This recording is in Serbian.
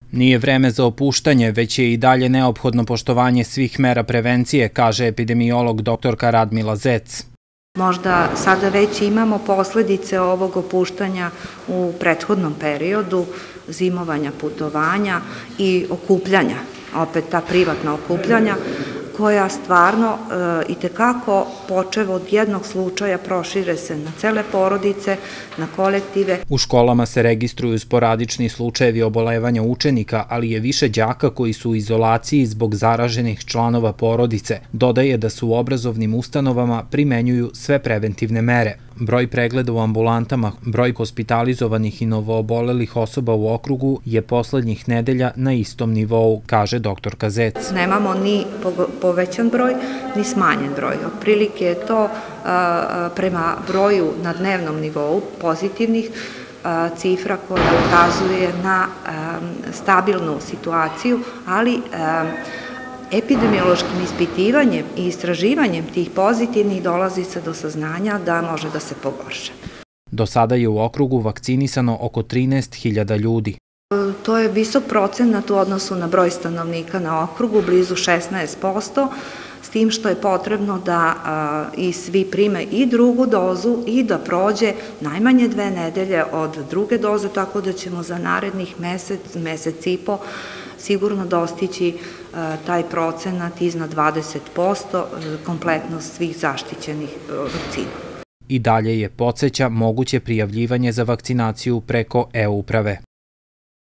Nije vreme za opuštanje, već je i dalje neophodno poštovanje svih mera prevencije, kaže epidemiolog dr. Radmila Zec. Možda sada već imamo posledice ovog opuštanja u prethodnom periodu, zimovanja, putovanja i okupljanja, opet ta privatna okupljanja, koja stvarno i tekako počev od jednog slučaja prošire se na cele porodice, na kolektive. U školama se registruju sporadični slučajevi obolevanja učenika, ali je više đaka koji su u izolaciji zbog zaraženih članova porodice. Dodaje da se u obrazovnim ustanovama primenjuju sve preventivne mere. Broj pregleda u ambulantama, broj hospitalizovanih i novoobolelih osoba u okrugu je poslednjih nedelja na istom nivou, kaže dr. Zec. Nemamo ni povećan broj, ni smanjen broj. Otprilike je to prema broju na dnevnom nivou pozitivnih cifra koja ukazuje na stabilnu situaciju, ali epidemiološkim ispitivanjem i istraživanjem tih pozitivnih dolazi se do saznanja da može da se pogorša. Do sada je u okrugu vakcinisano oko 13.000 ljudi. To je visok procenat u odnosu na broj stanovnika na okrugu, blizu 16%, s tim što je potrebno da i svi prime i drugu dozu i da prođe najmanje 2 nedelje od druge doze, tako da ćemo za narednih mesec i po sigurno dostići taj procenat iznad 20% kompletnost svih zaštićenih vakcina. I dalje je podseća moguće prijavljivanje za vakcinaciju preko e-uprave.